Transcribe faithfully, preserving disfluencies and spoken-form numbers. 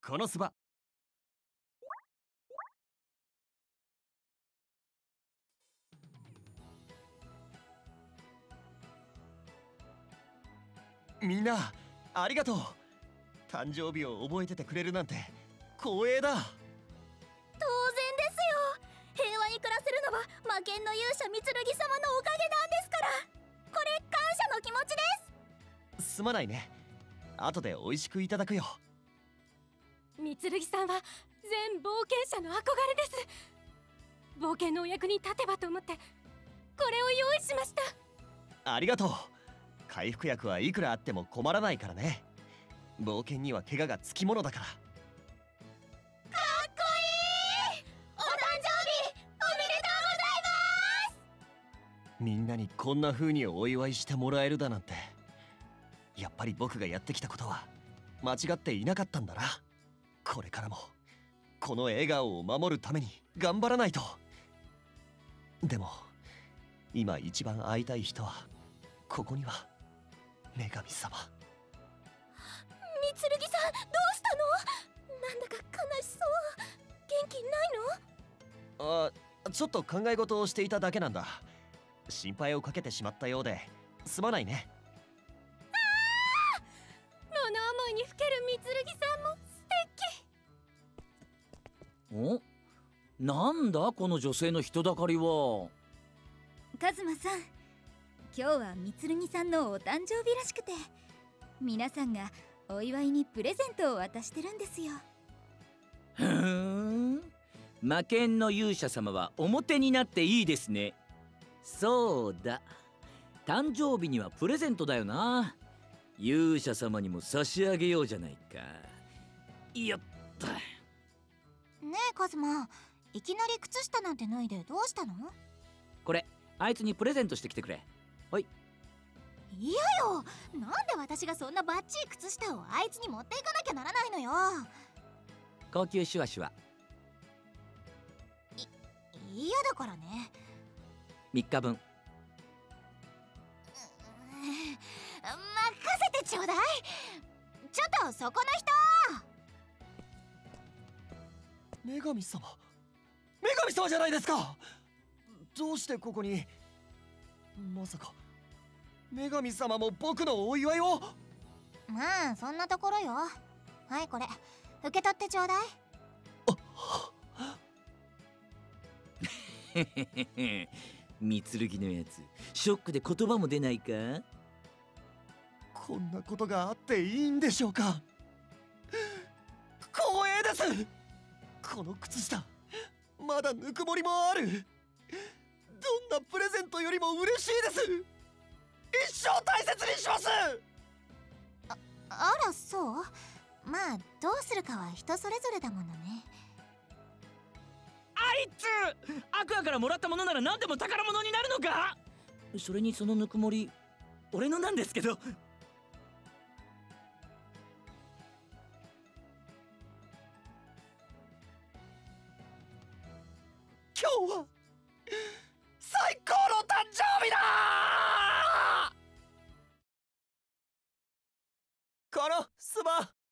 このスバ。みんなありがとう。誕生日を覚えててくれるなんて光栄だ。 当然ですよ。平和に暮らせるのは魔剣の勇者御剣様のおかげなんですから。これ感謝の気持ちです。 すまないね。後で美味しくいただくよ。 御剣さんは全冒険者の憧れです。冒険のお役に立てばと思ってこれを用意しました。 ありがとう。回復薬はいくらあっても困らないからね。冒険には怪我がつきものだから。 かっこいい。お誕生日おめでとうございます。 みんなにこんな風にお祝いしてもらえるだなんて。やっぱり僕がやってきたことは間違っていなかったんだな。これからもこの笑顔を守るために頑張らないと。でも今一番会いたい人はここには女神様。 御剣さんどうしたの？なんだか悲しそう。元気ないの？ あ、ちょっと考え事をしていただけなんだ。心配をかけてしまったようですまないね。 ああ、物思いにふける御剣さんも素敵。 お、なんだこの女性の人だかりは。 カズマさん、今日は御剣さんのお誕生日らしくて、皆さんがお祝いにプレゼントを渡してるんですよ。 ふーん、魔剣の勇者様は表になっていいですね。そうだ、誕生日にはプレゼントだよな。勇者様にも差し上げようじゃないか。よっと。 ねえカズマ、いきなり靴下なんて脱いでどうしたの？ これあいつにプレゼントしてきてくれ。はい。 いやよ、なんで私がそんなバッチリ靴下をあいつに持っていかなきゃならないのよ。 高級シュワシュワ。 い嫌だからね。 みっかぶん。 任せてちょうだい。ちょっとそこの人。 女神様、女神様じゃないですか。どうしてここに。まさか女神様も僕のお祝いを。 まあそんなところよ。はいこれ受け取ってちょうだい。 へへへへ、御剣のやつショックで言葉も出ないか。 こんなことがあっていいんでしょうか。光栄です。この靴下まだぬくもりもある。どんなプレゼントよりも嬉しいです。一生大切にします。 あ、あらそう。まあどうするかは人それぞれだものね。 あいつアクアからもらったものなら何でも宝物になるのか。それにそのぬくもり俺のなんですけど。 今日は最高の誕生日だ。このスマ